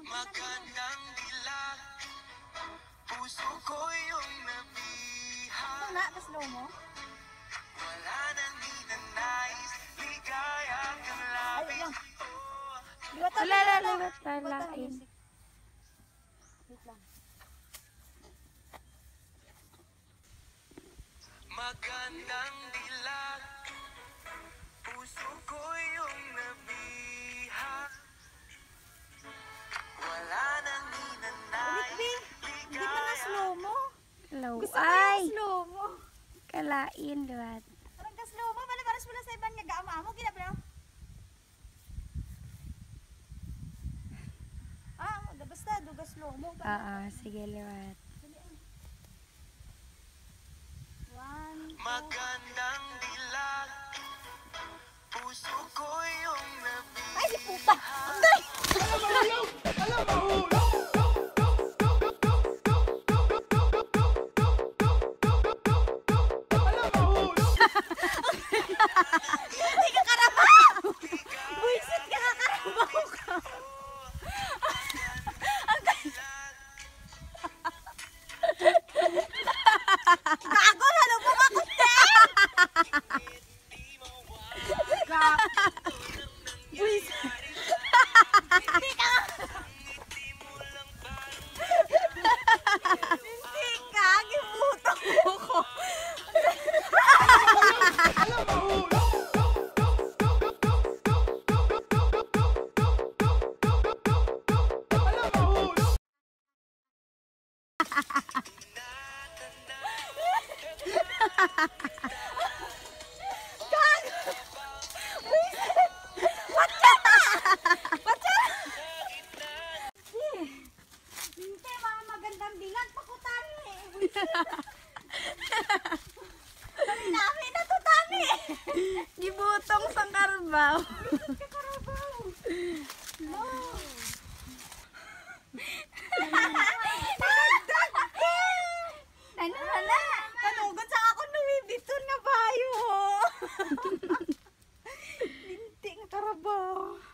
Magandang dilag, puso ko yung nabiha. Ito na, slow mo. Wala nang ninanais, ligaya kang labis. Lalalat lalain. Wait lang. Magandang dilag, puso ko yung nabiha. Wala nang ninanais, Hindi mo na slow mo. Hello. Gusto ko Ay, yung slow mo. kalain duwan. Parang ka slow mo. Malabaras mo na sa iban nga gaama mo. Ginabla. Basta duga slow mo. Oo, sige liwat. 1, 2, magandang dilag, puso ko yung nabiha. ay, di puta! Anday! Hindi ka karabaw! Buisit ka, kakarabaw ka! Gago! Nalubog ako, Ted! Buisit! Hindi ka! Hindi ka! Gimutang mo ko! Hindi, mga magandang dilag, pakutani eh. Dali namin na to, tani. Gibutong sang karbaw. Kakarabaw. Ano na? Kanugod sa ako numibiton nga bayo. Linti nga karabaw.